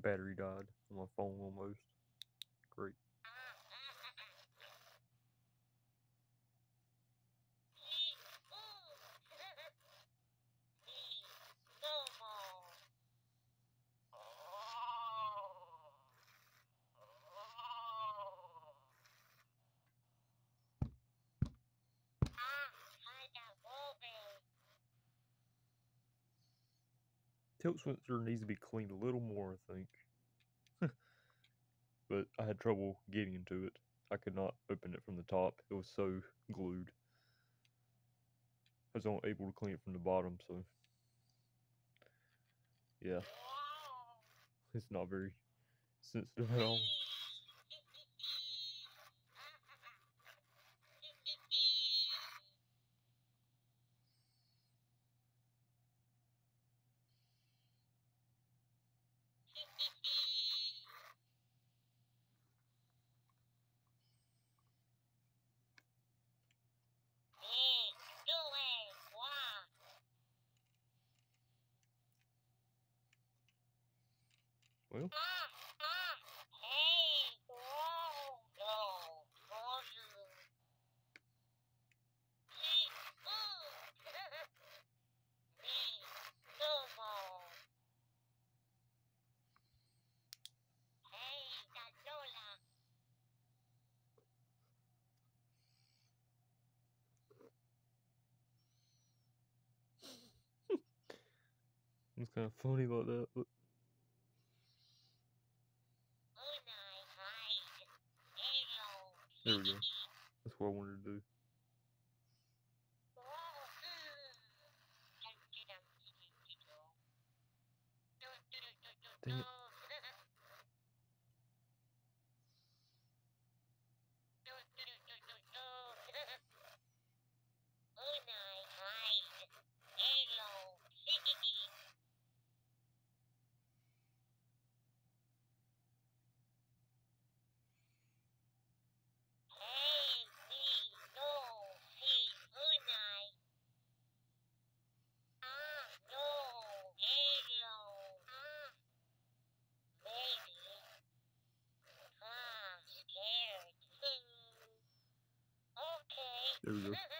battery died on my phone almost. Great. Tilt sensor needs to be cleaned a little more, I think. But I had trouble getting into it. I could not open it from the top. It was so glued. I was only able to clean it from the bottom, so yeah. It's not very sensitive at all. Well, it's kind of funny like that, but there we go. That's what I wanted to do. Dang it. There we go.